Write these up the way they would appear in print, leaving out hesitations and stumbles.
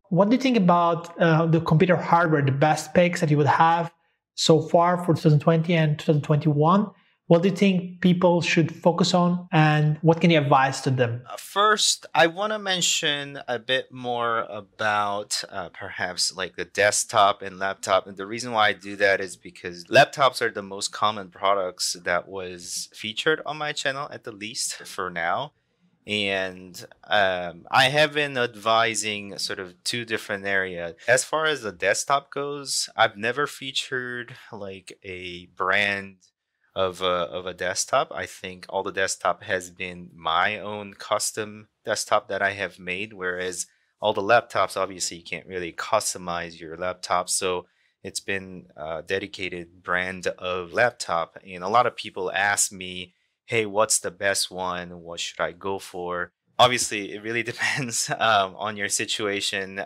What do you think about the computer hardware, the best specs that you would have so far for 2020 and 2021? What do you think people should focus on, and what can you advise to them? First, I want to mention a bit more about perhaps like the desktop and laptop. And the reason why I do that is because laptops are the most common products that was featured on my channel, at the least for now. And I have been advising sort of two different areas. As far as the desktop goes, I've never featured like a brand of a desktop. I think all the desktop has been my own custom desktop that I have made, whereas all the laptops, obviously, you can't really customize your laptop. So it's been a dedicated brand of laptop. And a lot of people ask me, hey, what's the best one? What should I go for? Obviously, it really depends on your situation.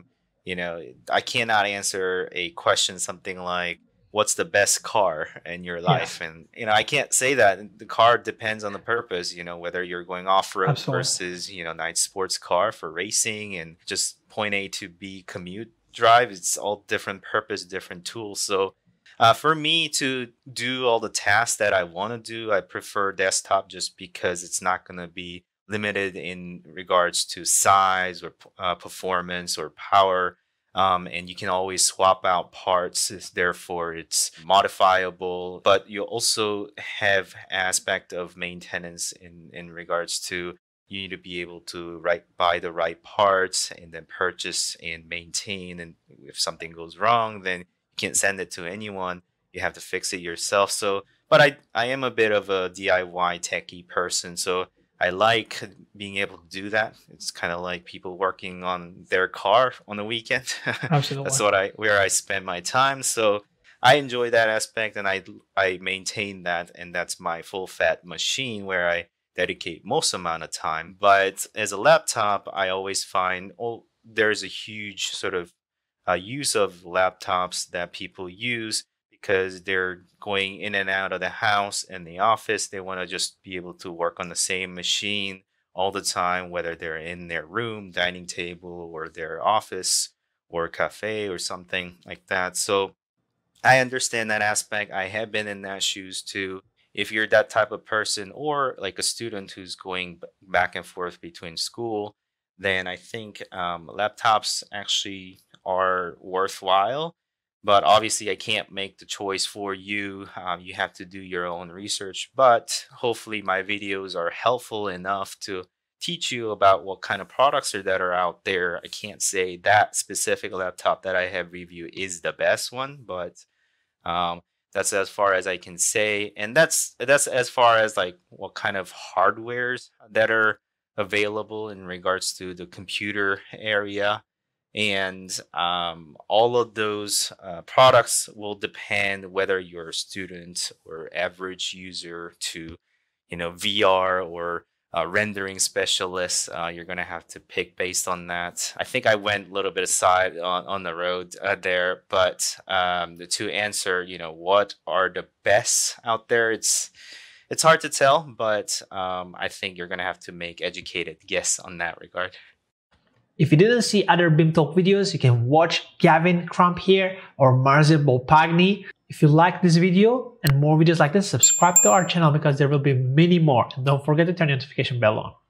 I cannot answer a question something like, what's the best car in your Yes, life? And, I can't say that. The car depends on the purpose, whether you're going off road absolutely. versus, nice sports car for racing and just point A to B commute drive. It's all different purpose, different tools. So, for me to do all the tasks that I want to do, I prefer desktop just because it's not going to be limited in regards to size or performance or power. And you can always swap out parts, therefore it's modifiable. But you also have aspect of maintenance in regards to you need to be able to buy the right parts and then purchase and maintain. And if something goes wrong, then can't send it to anyone. You have to fix it yourself. So, but I am a bit of a DIY techie person. So I like being able to do that. It's kind of like people working on their car on the weekend. That's Absolutely. where I spend my time. So I enjoy that aspect and I maintain that. And that's my full fat machine where I dedicate most amount of time. But as a laptop, I always find, oh, there's a huge sort of use of laptops that people use because they're going in and out of the house and the office. They want to just be able to work on the same machine all the time, whether they're in their room, dining table, or their office or cafe or something like that. So I understand that aspect. I have been in that shoes too. If you're that type of person or like a student who's going back and forth between school, then I think laptops actually are worthwhile. But obviously, I can't make the choice for you. You have to do your own research. But hopefully, my videos are helpful enough to teach you about what kind of products are that are out there. I can't say that specific laptop that I have reviewed is the best one, but um, that's as far as I can say, and that's as far as like what kind of hardwares that are available in regards to the computer area. And all of those products will depend whether you're a student or average user to, VR or rendering specialist. You're going to have to pick based on that. I think I went a little bit aside on the road there, but to answer, what are the best out there, it's hard to tell, but I think you're going to have to make educated guess on that regard. If you didn't see other BIM Talk videos, you can watch Gavin Crump here or Marzi Bolpagni. If you like this video and more videos like this, subscribe to our channel because there will be many more. And don't forget to turn the notification bell on.